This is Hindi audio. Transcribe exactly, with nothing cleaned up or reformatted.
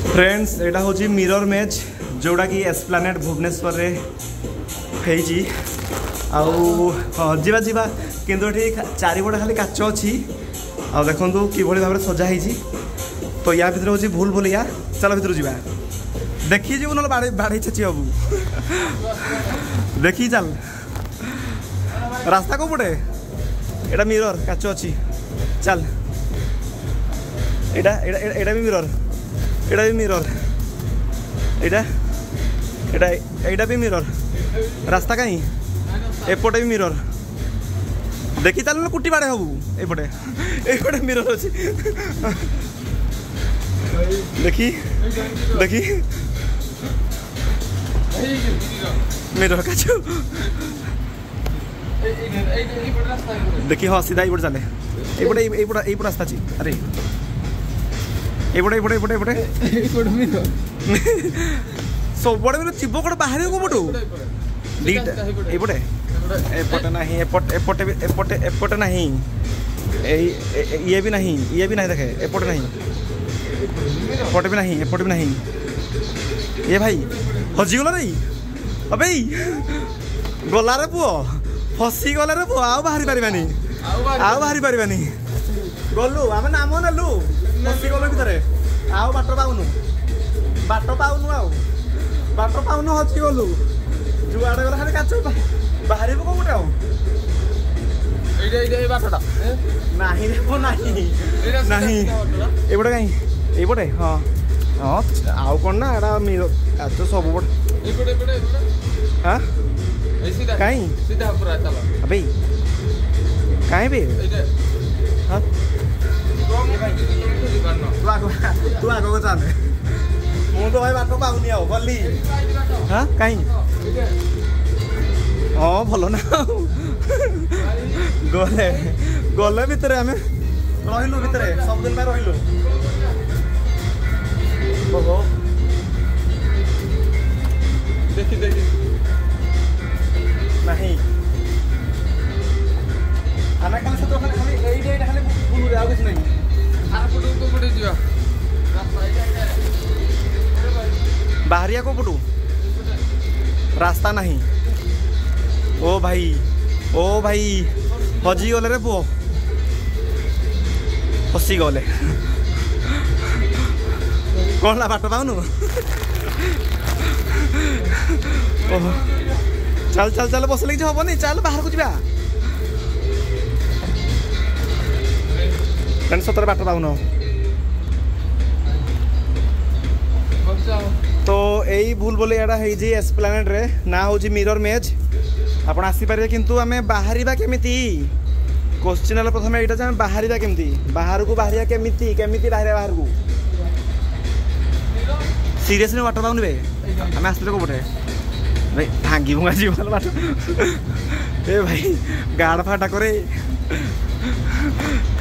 फ्रेंड्स एटा हूँ मिरर मेज जोड़ा कि एस्प्लानेड भुवनेश्वर रे हेजी आउ हाँ जीवा जीवा किंतु ये चारिपटे खाली काच अच्छी आ देखु किभली भाव सजा होती तो या भर हूँ भूल भूलिया चल भर जा देखी जीव ना बाड़े बाड़े छेची हबू देखी चल रास्ता को पटे एटा मिरर काच अच्छी चल एटा एटा भी मिरर एटा भी मिरर एटा एटा एटा भी मिरर रास्ता कहीं एपटे भी मिरर देखी चल ना कुटी बाड़े हबू एपटे एपटे मिरर अच्छी देखी देखी मिरर काचू देखी हाँ सीधा यपटे चले एपटे एपटे एपटे रास्ता अच्छी अरे एपटे एपटे एपटे एपटे सब बड़े मेरे जीव कौन बाहर को पटू दीटा एपटे एपटे नहीं एपटे एपटे एपटे एपटे नहीं ये भी नहीं ये भी नहीं देखे एपटे नहीं एपटे भी नहीं एपटे भी नहीं ये भाई हजिगल रे अबे गला रे पुओ फसी गला रे पुओ आउ बाहरी पारिबानी आउ बाहरी पारिबानी गलु आमे नाम नेलु फसी गलो भितरे आउ बाट पाउनु बाट पाउनु आउ बाट पाउनु हजी गलु जुआड़े गला खाली काचो बाहरी को कोटे आउ एडे एडे बाटटा नाही रे को नाही नाही एबडे काई एबडे हां हां आउ कोन ना एडा मिरो काचो सब बड एबडे एबडे हां सीधा काई सीधा पूरा चलो अबे काई बे हां तू आगो तू आगो को चल मु तो भाई बाटो पाउनी आउ गल्ली हां काई हाँ भल ना गले गले भितर आम रहिलु भितर सब दिन रहिलु देखी देखी नहीं आना खाली से तो खाली खाली एई एई खाली बुलु रे आ कुछ नहीं आर पटु को पटे जिवा बाहरिया को पटु रास्ता नहीं ओ भाई ओ भाई हजी गले रे पुओ फसी गले कौन ला बाट पाऊनु चल चल चल बस लगे हम नहीं चल बाहर को जा सतर बाट पाऊन तो यही भूल बोले एटा है एस्प्लानेड रे ना हूँ मिरर मेज आप आसीपारे किंतु आम बाहर केमिति क्वेश्चन है प्रथम यहाँ बाहर केमिति बाहर को बाहर केमिति केमिति बाहर बाहर को सीरियसली वाटर पाऊन बे आम आसते को पटे भाई भांगी भुंगा जीवन बाट ए भाई गाड़ फाटा करे